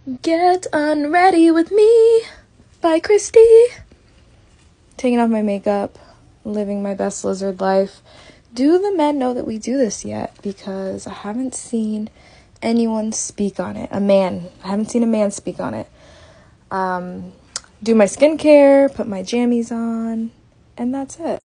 Get Unready with Me by Christy. Taking off my makeup, living my best lizard life. Do the men know that we do this yet? Because I haven't seen anyone speak on it. I haven't seen a man speak on it. Do my skincare, put my jammies on, and that's it.